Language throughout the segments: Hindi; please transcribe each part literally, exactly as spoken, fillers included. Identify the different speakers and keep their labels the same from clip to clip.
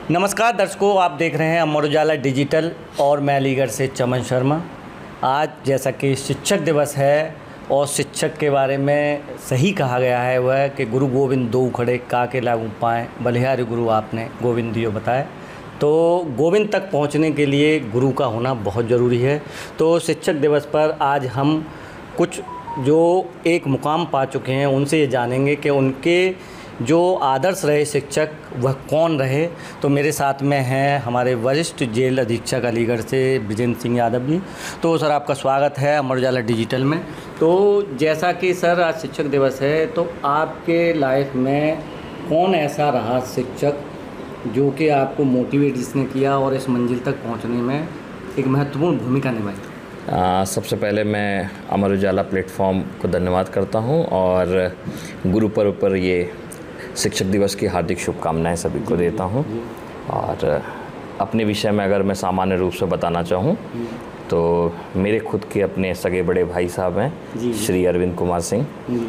Speaker 1: नमस्कार दर्शकों, आप देख रहे हैं अमर उजाला डिजिटल और मैं अलीगढ़ से चमन शर्मा। आज जैसा कि शिक्षक दिवस है और शिक्षक के बारे में सही कहा गया है वह है कि गुरु गोविंद दो खड़े काके लागू पाएँ, बलिहारी गुरु आपने गोविंद दियो बताए। तो गोविंद तक पहुंचने के लिए गुरु का होना बहुत ज़रूरी है। तो शिक्षक दिवस पर आज हम कुछ जो एक मुकाम पा चुके हैं उनसे ये जानेंगे कि उनके जो आदर्श रहे शिक्षक वह कौन रहे। तो मेरे साथ में हैं हमारे वरिष्ठ जेल अधीक्षक अलीगढ़ से विजेंद्र सिंह यादव जी। तो सर, आपका स्वागत है अमर उजाला डिजिटल में। तो जैसा कि सर आज शिक्षक दिवस है, तो आपके लाइफ में कौन ऐसा रहा शिक्षक जो कि आपको मोटिवेट जिसने किया और इस मंजिल तक पहुंचने में एक महत्वपूर्ण भूमिका निभाई?
Speaker 2: आ, सबसे पहले मैं अमर उजाला प्लेटफॉर्म को धन्यवाद करता हूं और गुरु पर्व पर ये शिक्षक दिवस की हार्दिक शुभकामनाएं सभी को देता हूं। और अपने विषय में अगर मैं सामान्य रूप से बताना चाहूं तो मेरे खुद के अपने सगे बड़े भाई साहब हैं श्री अरविंद कुमार सिंह,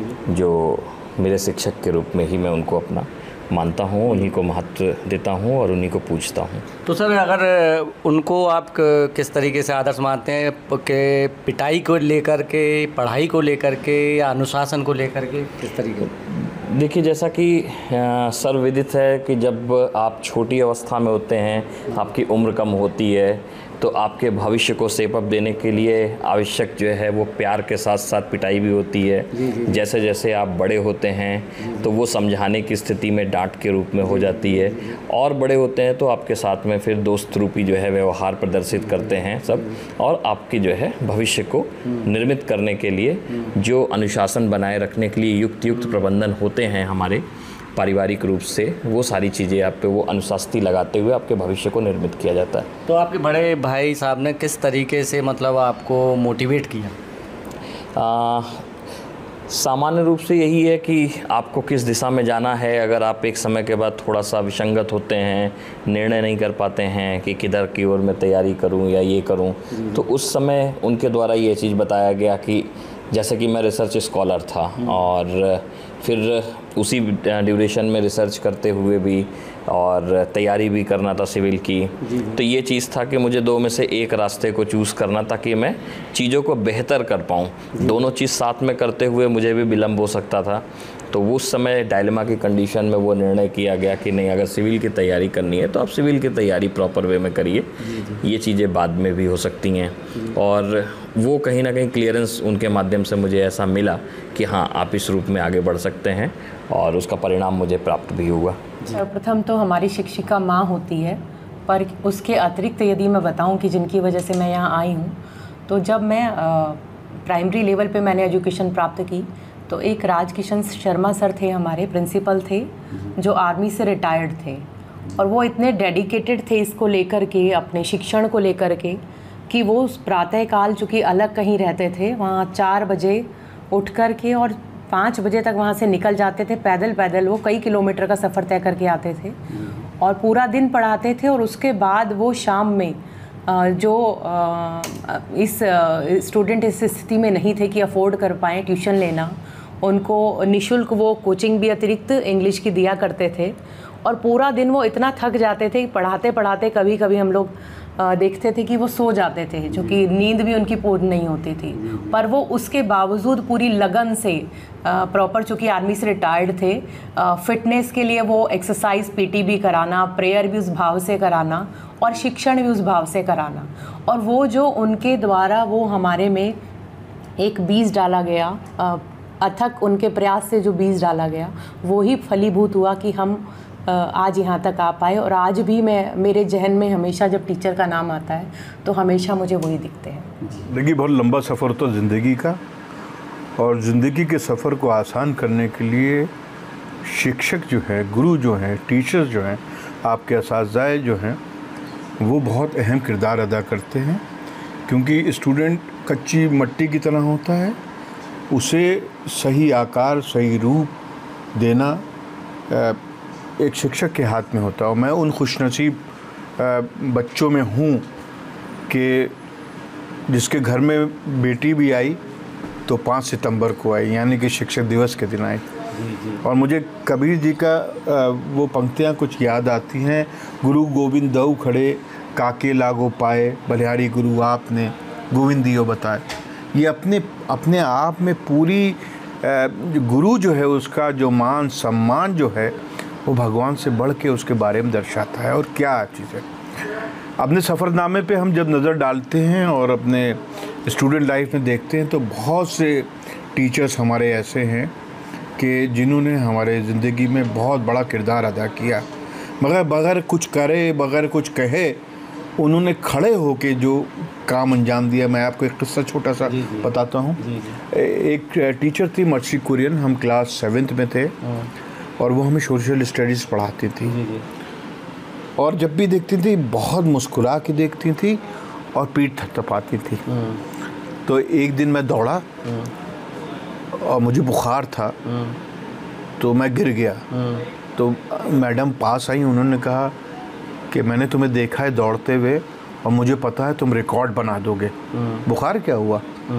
Speaker 2: जो मेरे शिक्षक के रूप में ही मैं उनको अपना मानता हूँ, उन्हीं को महत्व देता हूँ और उन्हीं को पूछता हूँ।
Speaker 1: तो सर, अगर उनको आप किस तरीके से आदर्श मानते हैं कि पिटाई को लेकर के, पढ़ाई को लेकर के या अनुशासन को लेकर के, किस तरीके?
Speaker 2: देखिए, जैसा कि सर्वविदित है कि जब आप छोटी अवस्था में होते हैं, आपकी उम्र कम होती है, तो आपके भविष्य को शेप अप देने के लिए आवश्यक जो है वो प्यार के साथ साथ पिटाई भी होती है। जी, जी, जैसे जैसे आप बड़े होते हैं तो वो समझाने की स्थिति में डांट के रूप में हो जाती है, और बड़े होते हैं तो आपके साथ में फिर दोस्त रूपी जो है व्यवहार प्रदर्शित करते हैं सब, और आपकी जो है भविष्य को निर्मित करने के लिए जो अनुशासन बनाए रखने के लिए युक्त युक्त प्रबंधन होते हैं हमारे पारिवारिक रूप से, वो सारी चीज़ें आप पे वो अनुशास्ति लगाते हुए आपके भविष्य को निर्मित किया जाता है।
Speaker 1: तो आपके बड़े भाई साहब ने किस तरीके से मतलब आपको मोटिवेट किया?
Speaker 2: आ, सामान्य रूप से यही है कि आपको किस दिशा में जाना है। अगर आप एक समय के बाद थोड़ा सा विसंगत होते हैं, निर्णय नहीं कर पाते हैं कि किधर की ओर मैं तैयारी करूं या ये करूं, तो उस समय उनके द्वारा ये चीज़ बताया गया कि जैसे कि मैं रिसर्च स्कॉलर था और फिर उसी ड्यूरेशन में रिसर्च करते हुए भी और तैयारी भी करना था सिविल की, तो ये चीज़ था कि मुझे दो में से एक रास्ते को चूज़ करना ताकि मैं चीज़ों को बेहतर कर पाऊँ। दोनों चीज़ साथ में करते हुए मुझे भी विलम्ब हो सकता था, तो उस समय डायलेमा की कंडीशन में वो निर्णय किया गया कि नहीं, अगर सिविल की तैयारी करनी है तो आप सिविल की तैयारी प्रॉपर वे में करिए, ये चीज़ें बाद में भी हो सकती हैं। और वो कहीं ना कहीं क्लियरेंस उनके माध्यम से मुझे ऐसा मिला कि हाँ, आप इस रूप में आगे बढ़ सकते हैं, और उसका परिणाम मुझे प्राप्त भी हुआ।
Speaker 3: सर्वप्रथम तो हमारी शिक्षिका माँ होती है, पर उसके अतिरिक्त यदि मैं बताऊं कि जिनकी वजह से मैं यहाँ आई हूँ, तो जब मैं प्राइमरी लेवल पे मैंने एजुकेशन प्राप्त की तो एक राजकिशन शर्मा सर थे, हमारे प्रिंसिपल थे, जो आर्मी से रिटायर्ड थे, और वो इतने डेडिकेटेड थे इसको लेकर के, अपने शिक्षण को लेकर के, कि वो प्रातःकाल चूँकि अलग कहीं रहते थे, वहाँ चार बजे उठ कर के और पाँच बजे तक वहाँ से निकल जाते थे पैदल पैदल। वो कई किलोमीटर का सफ़र तय करके आते थे और पूरा दिन पढ़ाते थे, और उसके बाद वो शाम में जो इस स्टूडेंट इस स्थिति में नहीं थे कि अफोर्ड कर पाएँ ट्यूशन लेना, उनको निशुल्क वो कोचिंग भी अतिरिक्त इंग्लिश की दिया करते थे। और पूरा दिन वो इतना थक जाते थे, पढ़ाते पढ़ाते कभी कभी हम लोग देखते थे कि वो सो जाते थे, जो कि नींद भी उनकी पूरी नहीं होती थी, पर वो उसके बावजूद पूरी लगन से प्रॉपर, चूँकि आर्मी से रिटायर्ड थे, फिटनेस के लिए वो एक्सरसाइज पीटी भी कराना, प्रेयर भी उस भाव से कराना और शिक्षण भी उस भाव से कराना। और वो जो उनके द्वारा वो हमारे में एक बीज डाला गया, अथक उनके प्रयास से जो बीज डाला गया, वो ही फलीभूत हुआ कि हम आज यहाँ तक आ पाए। और आज भी मैं, मेरे जहन में हमेशा जब टीचर का नाम आता है तो हमेशा मुझे वही दिखते हैं।
Speaker 4: देखिए, बहुत लंबा सफ़र तो ज़िंदगी का, और ज़िंदगी के सफ़र को आसान करने के लिए शिक्षक जो है, गुरु जो हैं, टीचर्स जो हैं, आपके असातिज़ा जो हैं, वो बहुत अहम किरदार अदा करते हैं। क्योंकि स्टूडेंट कच्ची मिट्टी की तरह होता है, उसे सही आकार, सही रूप देना एक शिक्षक के हाथ में होता है। और मैं उन खुशनसीब बच्चों में हूँ कि जिसके घर में बेटी भी आई तो पाँच सितंबर को आई, यानी कि शिक्षक दिवस के दिन आई। और मुझे कबीर जी का वो पंक्तियाँ कुछ याद आती हैं, गुरु गोविंद दऊ खड़े काके लागो पाए, बलिहारी गुरु आपने गोविंद दियो बताए। ये अपने अपने आप में पूरी गुरु जो है उसका जो मान सम्मान जो है वो भगवान से बढ़ के उसके बारे में दर्शाता है। और क्या चीज़ है, अपने सफ़रनामे पे हम जब नज़र डालते हैं और अपने स्टूडेंट लाइफ में देखते हैं तो बहुत से टीचर्स हमारे ऐसे हैं कि जिन्होंने हमारे ज़िंदगी में बहुत बड़ा किरदार अदा किया, मगर बगैर कुछ करे बगैर कुछ कहे उन्होंने खड़े होके जो काम अंजाम दिया। मैं आपको एक किस्सा छोटा सा बताता हूँ। एक टीचर थी मर्सी कुरियन, हम क्लास सेवेंथ में थे और वो हमें सोशल स्टडीज़ पढ़ाती थी। और जब भी देखती थी बहुत मुस्कुरा के देखती थी और पीठ थपथपाती थी। तो एक दिन मैं दौड़ा और मुझे बुखार था तो मैं गिर गया। तो मैडम पास आई, उन्होंने कहा कि मैंने तुम्हें देखा है दौड़ते हुए और मुझे पता है तुम रिकॉर्ड बना दोगे, बुखार क्या हुआ?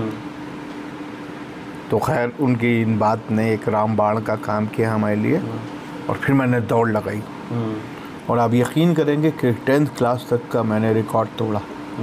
Speaker 4: तो खैर उनकी इन बात ने एक रामबाण का काम किया हमारे लिए और फिर मैंने दौड़ लगाई और आप यकीन करेंगे कि टेंथ क्लास तक का मैंने रिकॉर्ड तोड़ा।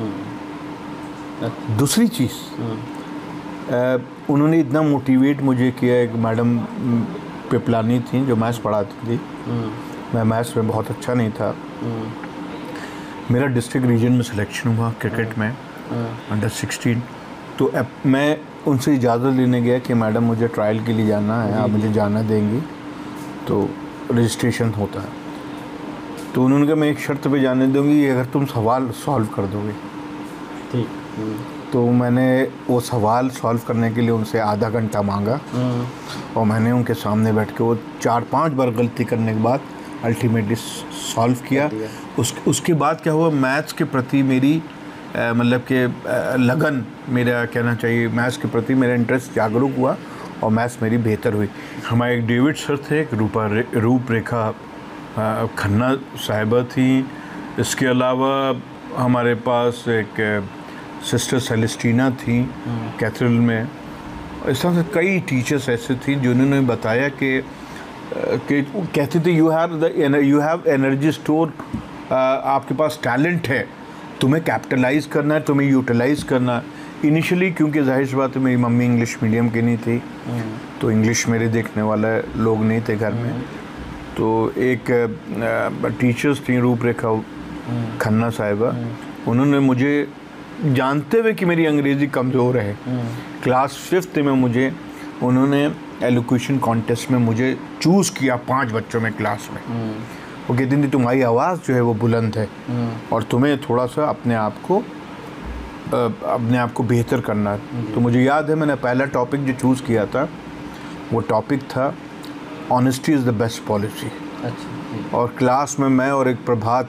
Speaker 4: दूसरी चीज़, उन्होंने इतना मोटिवेट मुझे किया, एक मैडम पिपलानी थी जो मैथ्स पढ़ाती थी। मैं मैथ्स में बहुत अच्छा नहीं था। मेरा डिस्ट्रिक्ट रीजन में सिलेक्शन हुआ क्रिकेट में अंडर सिक्सटीन। तो अब मैं उनसे इजाज़त लेने गया कि मैडम मुझे ट्रायल के लिए जाना है, आप मुझे जाना देंगी? तो रजिस्ट्रेशन होता है। तो उन्होंने कहा मैं एक शर्त पे जाने दूंगी अगर तुम सवाल सॉल्व कर दोगे। ठीक। तो मैंने वो सवाल सॉल्व करने के लिए उनसे आधा घंटा मांगा और मैंने उनके सामने बैठ के वो चार पांच बार गलती करने के बाद अल्टीमेटली सॉल्व किया। उस उसके बाद क्या हुआ, मैथ्स के प्रति मेरी मतलब कि लगन, मेरा कहना चाहिए मैथ्स के प्रति मेरा इंटरेस्ट जागरूक हुआ और मैथ्स मेरी बेहतर हुई। हमारे एक डेविड सर थे, एक रूपा रूपरेखा खन्ना साहिबा थी। इसके अलावा हमारे पास एक सिस्टर सेलेस्टीना थी कैथेड्रल में। इस तरह से कई टीचर्स ऐसे थी जिन्होंने बताया कि कि कहते थे you have the you have energy store, आपके पास टैलेंट है, तुम्हें कैपिटलाइज करना है, तुम्हें यूटिलाइज करना है। इनिशियली क्योंकि जाहिर सी बात है मेरी मम्मी इंग्लिश मीडियम की नहीं थी तो इंग्लिश मेरे देखने वाले लोग नहीं थे घर में। तो एक टीचर्स थी रूपरेखा खन्ना साहिबा, उन्होंने मुझे जानते हुए कि मेरी अंग्रेज़ी कमज़ोर है, क्लास फिफ्थ में मुझे उन्होंने एलोक्यूशन कॉन्टेस्ट में मुझे चूज़ किया पांच बच्चों में क्लास में। वो कहती थी तुम्हारी आवाज़ जो है वो बुलंद है और तुम्हें थोड़ा सा अपने आप को अपने आप को बेहतर करना है। तो मुझे याद है मैंने पहला टॉपिक जो चूज़ किया था वो टॉपिक था honesty is the best policy. अच्छा। और क्लास में मैं और एक प्रभात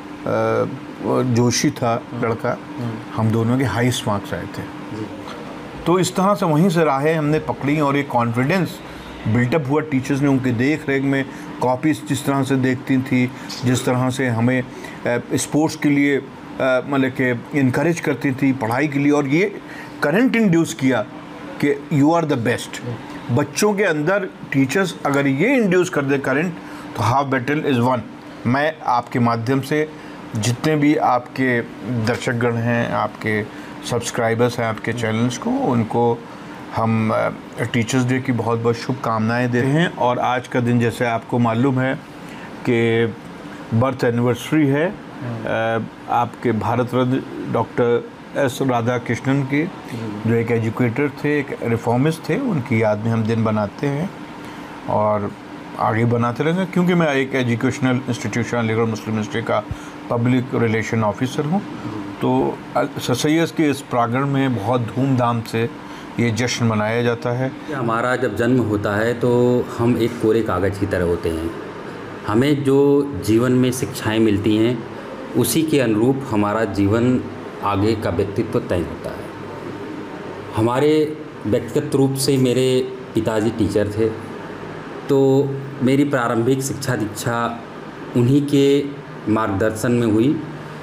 Speaker 4: जोशी था लड़का, हम दोनों के हाईएस्ट मार्क्स आए थे। तो इस तरह से वहीं से राहें हमने पकड़ी और एक कॉन्फिडेंस बिल्टअप हुआ। टीचर्स ने उनके देख रेख में कॉपीज़ जिस तरह से देखती थी, जिस तरह से हमें स्पोर्ट्स के लिए मतलब कि इनकरेज करती थी, पढ़ाई के लिए, और ये करंट इंड्यूस किया कि यू आर द बेस्ट। बच्चों के अंदर टीचर्स अगर ये इंड्यूस कर दे करंट तो हाफ बैटल इज़ वन। मैं आपके माध्यम से जितने भी आपके दर्शकगण हैं, आपके सब्सक्राइबर्स हैं आपके चैनल्स को, उनको हम टीचर्स डे की बहुत बहुत शुभकामनाएं देते हैं। और आज का दिन जैसे आपको मालूम है कि बर्थ एनिवर्सरी है आपके भारत रत्न डॉक्टर एस राधाकृष्णन की, जो एक एजुकेटर थे, एक रिफॉर्मिस्ट थे, उनकी याद में हम दिन बनाते हैं और आगे बनाते रहेंगे। क्योंकि मैं एक educational institution Aligarh Muslim university का पब्लिक रिलेशन ऑफिसर हूँ, तो ससैयस के इस प्रांगण में बहुत धूमधाम से ये जश्न मनाया जाता है।
Speaker 5: हमारा जब जन्म होता है तो हम एक कोरे कागज़ की तरह होते हैं। हमें जो जीवन में शिक्षाएं मिलती हैं उसी के अनुरूप हमारा जीवन आगे का व्यक्तित्व तय होता है। हमारे व्यक्तिगत रूप से मेरे पिताजी टीचर थे, तो मेरी प्रारंभिक शिक्षा दीक्षा उन्हीं के मार्गदर्शन में हुई।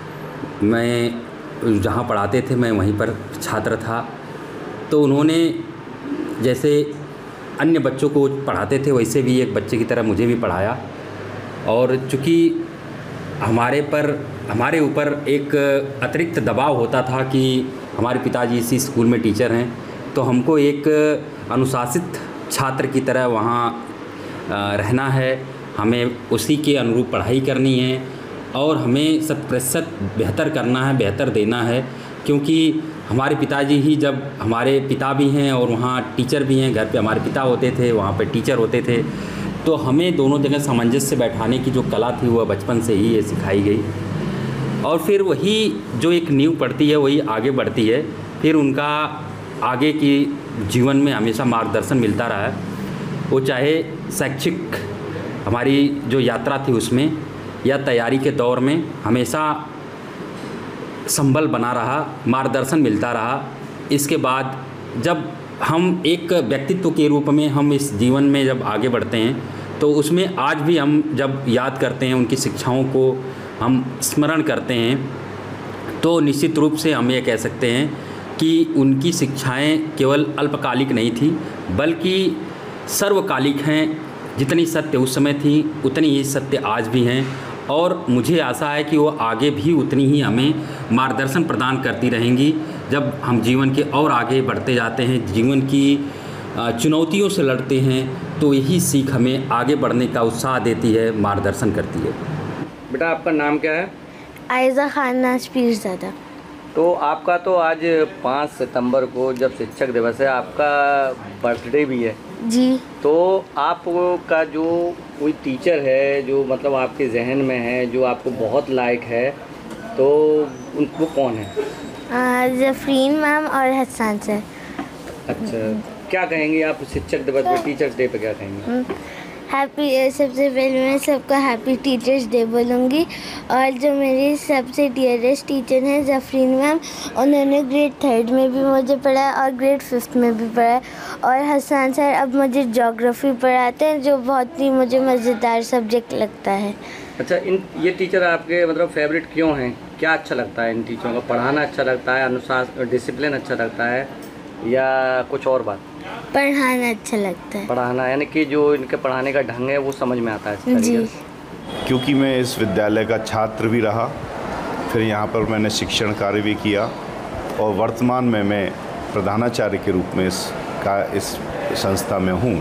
Speaker 5: मैं जहाँ पढ़ाते थे मैं वहीं पर छात्र था। तो उन्होंने जैसे अन्य बच्चों को पढ़ाते थे वैसे भी एक बच्चे की तरह मुझे भी पढ़ाया। और चूँकि हमारे पर हमारे ऊपर एक अतिरिक्त दबाव होता था कि हमारे पिताजी इसी स्कूल में टीचर हैं, तो हमको एक अनुशासित छात्र की तरह वहाँ रहना है, हमें उसी के अनुरूप पढ़ाई करनी है और हमें शत प्रतिशत बेहतर करना है, बेहतर देना है। क्योंकि हमारे पिताजी ही, जब हमारे पिता भी हैं और वहाँ टीचर भी हैं, घर पे हमारे पिता होते थे, वहाँ पे टीचर होते थे, तो हमें दोनों जगह सामंजस्य बैठाने की जो कला थी वह बचपन से ही ये सिखाई गई। और फिर वही जो एक नींव पड़ती है वही आगे बढ़ती है, फिर उनका आगे की जीवन में हमेशा मार्गदर्शन मिलता रहा है। वो चाहे शैक्षिक हमारी जो यात्रा थी उसमें या तैयारी के दौर में हमेशा संबल बना रहा, मार्गदर्शन मिलता रहा। इसके बाद जब हम एक व्यक्तित्व के रूप में हम इस जीवन में जब आगे बढ़ते हैं तो उसमें आज भी हम जब याद करते हैं, उनकी शिक्षाओं को हम स्मरण करते हैं, तो निश्चित रूप से हम ये कह सकते हैं कि उनकी शिक्षाएं केवल अल्पकालिक नहीं थी बल्कि सर्वकालिक हैं। जितनी सत्य उस समय थी उतनी ही सत्य आज भी हैं और मुझे आशा है कि वो आगे भी उतनी ही हमें मार्गदर्शन प्रदान करती रहेंगी। जब हम जीवन के और आगे बढ़ते जाते हैं, जीवन की चुनौतियों से लड़ते हैं, तो यही सीख हमें आगे बढ़ने का उत्साह देती है, मार्गदर्शन करती है।
Speaker 1: बेटा आपका नाम क्या है?
Speaker 6: आयज़ा खान नाज पीरज़ादा।
Speaker 1: तो आपका तो आज पाँच सितंबर को जब शिक्षक दिवस है, आपका बर्थडे भी है
Speaker 6: जी।
Speaker 1: तो आपका जो कोई टीचर है जो मतलब आपके जहन में है, जो आपको बहुत लायक है, तो उनको कौन है?
Speaker 6: जफरीन मैम और हसन सर।
Speaker 1: अच्छा, क्या कहेंगे आप शिक्षक दिवस पे, टीचर्स डे पे क्या कहेंगे?
Speaker 6: हैप्पी, सबसे पहले मैं सबको हैप्पी टीचर्स डे बोलूँगी। और जो मेरी सबसे डियरेस्ट टीचर हैं जफरीन मैम, उन्होंने ग्रेड थर्ड में भी मुझे पढ़ाया और ग्रेड फिफ्थ में भी पढ़ाया। और हसन सर अब मुझे ज्योग्राफी पढ़ाते हैं, जो बहुत ही मुझे मज़ेदार सब्जेक्ट लगता है।
Speaker 1: अच्छा, इन ये टीचर आपके मतलब फेवरेट क्यों हैं? क्या अच्छा लगता है इन टीचरों का? पढ़ाना अच्छा लगता है, अनुशासन डिसिप्लिन अच्छा लगता है, या कुछ और बात?
Speaker 6: पढ़ाना अच्छा लगता है।
Speaker 1: पढ़ाना यानी कि जो इनके पढ़ाने का ढंग है वो समझ में आता है
Speaker 6: जी।
Speaker 4: क्योंकि मैं इस विद्यालय का छात्र भी रहा, फिर यहाँ पर मैंने शिक्षण कार्य भी किया और वर्तमान में मैं प्रधानाचार्य के रूप में इस का इस संस्था में हूँ,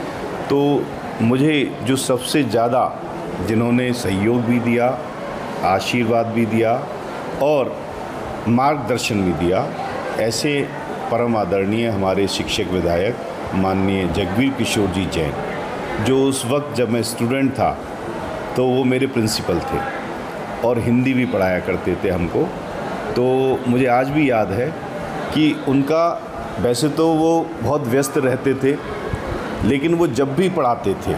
Speaker 4: तो मुझे जो सबसे ज़्यादा जिन्होंने सहयोग भी दिया, आशीर्वाद भी दिया और मार्गदर्शन भी दिया, ऐसे परम आदरणीय हमारे शिक्षक विधायक माननीय जगवीर किशोर जी जैन, जो उस वक्त जब मैं स्टूडेंट था तो वो मेरे प्रिंसिपल थे और हिंदी भी पढ़ाया करते थे हमको। तो मुझे आज भी याद है कि उनका, वैसे तो वो बहुत व्यस्त रहते थे, लेकिन वो जब भी पढ़ाते थे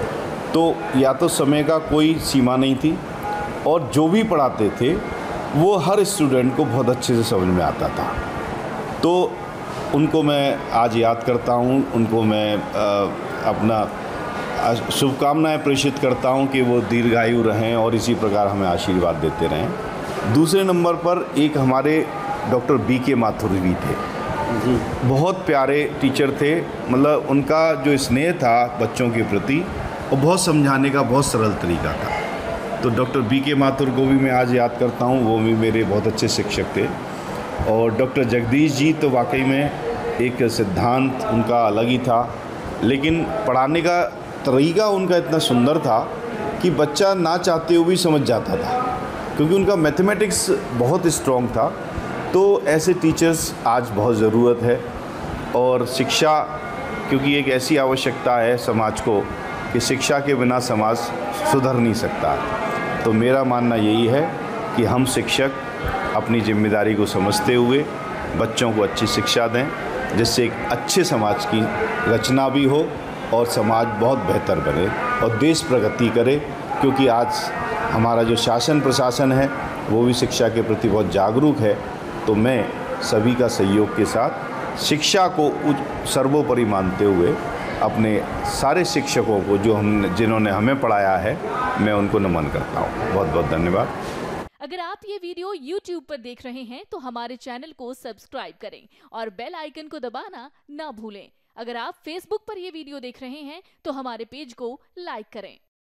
Speaker 4: तो या तो समय का कोई सीमा नहीं थी और जो भी पढ़ाते थे वो हर स्टूडेंट को बहुत अच्छे से समझ में आता था। तो उनको मैं आज याद करता हूँ, उनको मैं आ, अपना शुभकामनाएं प्रेषित करता हूँ कि वो दीर्घायु रहें और इसी प्रकार हमें आशीर्वाद देते रहें। दूसरे नंबर पर एक हमारे डॉक्टर बी के माथुर भी थे जी, बहुत प्यारे टीचर थे। मतलब उनका जो स्नेह था बच्चों के प्रति और बहुत समझाने का बहुत सरल तरीका था। तो डॉक्टर बी के माथुर को भी मैं आज याद करता हूँ, वो भी मेरे बहुत अच्छे शिक्षक थे। और डॉक्टर जगदीश जी तो वाकई में एक सिद्धांत उनका अलग ही था, लेकिन पढ़ाने का तरीका उनका इतना सुंदर था कि बच्चा ना चाहते हुए भी समझ जाता था, क्योंकि उनका मैथमेटिक्स बहुत स्ट्रॉन्ग था। तो ऐसे टीचर्स आज बहुत ज़रूरत है और शिक्षा, क्योंकि एक ऐसी आवश्यकता है समाज को कि शिक्षा के बिना समाज सुधर नहीं सकता। तो मेरा मानना यही है कि हम शिक्षक अपनी जिम्मेदारी को समझते हुए बच्चों को अच्छी शिक्षा दें, जिससे एक अच्छे समाज की रचना भी हो और समाज बहुत बेहतर बने और देश प्रगति करे। क्योंकि आज हमारा जो शासन प्रशासन है वो भी शिक्षा के प्रति बहुत जागरूक है। तो मैं सभी का सहयोग के साथ शिक्षा को सर्वोपरि मानते हुए अपने सारे शिक्षकों को जो हम जिन्होंने हमें पढ़ाया है, मैं उनको नमन करता हूँ। बहुत बहुत धन्यवाद।
Speaker 7: अगर आप ये वीडियो यूट्यूब पर देख रहे हैं तो हमारे चैनल को सब्सक्राइब करें और बेल आइकन को दबाना ना भूलें। अगर आप फेसबुक पर यह वीडियो देख रहे हैं तो हमारे पेज को लाइक करें।